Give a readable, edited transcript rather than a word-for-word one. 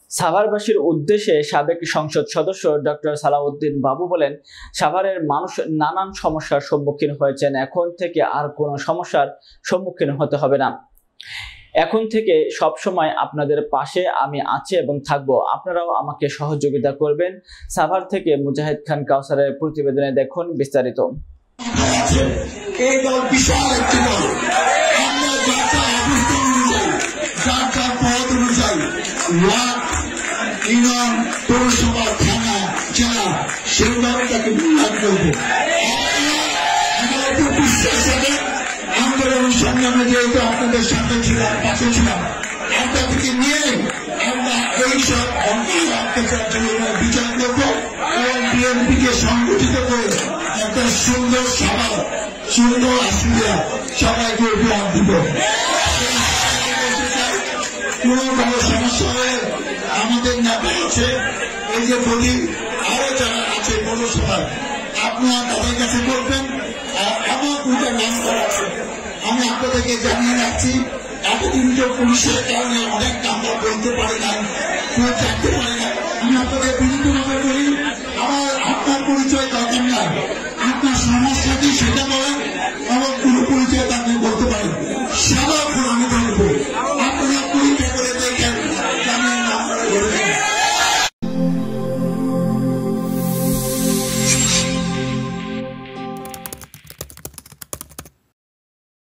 সাভারবাসীর উদ্দেশ্যে সাবেক সংসদ সদস্য ডক্টর সালাউদ্দিন বাবু বলেন, সাভারের মানুষ নানান সমস্যার সম্মুখীন হয়েছেন। এখন থেকে আর কোনো সমস্যার সম্মুখীন হতে হবে না। এখন থেকে সব সময় আপনাদের পাশে আমি আছি এবং থাকবো। আপনারাও আমাকে সহযোগিতা করবেন। সাভার থেকে মুজাহিদ খান কাউসারের প্রতিবেদনে দেখুন বিস্তারিত। এই দল বিশাল একটি দল। আমরা যার পদ অনুযায়ী ওয়ার্ড, ইউনিয়ন, পৌরসভা, থানা, জেলা সেইভাবে তাকে মূল্যায়ন করব। আমার উপর বিশ্বাস আছে। আন্দোলন সংগ্রামে যেহেতু আপনাদের সাথে ছিলাম, পাশে ছিলাম, আপনাদেরকে নিয়ে আমরা এইসব অন্যায় অত্যাচার বিচার করবো এবং বিএনপিকে সংগঠিত করে একটা সুন্দর সভা, সুন্দর আসিয়া সবাইকে উপহার দিব। কোন বড় সমস্যা হয়ে আমাদের নেতা আছে, এই যে বলি আরো যারা আছে পৌরসভায়, আপনারা তাদের কাছে করবেন। আর আমার দুটো নাম করা আছে, আমি আপনাদেরকে জানিয়ে রাখছি। এতদিন তো পুলিশের কারণে অনেক আমরা বলতে পারি না, কেউ জানতে পারে না। আমি আপনাদের বিনীতভাবে বলি, আপনার পরিচয় দরকার নাই, আপনার সমস্যা কি সেটা বলেন এবং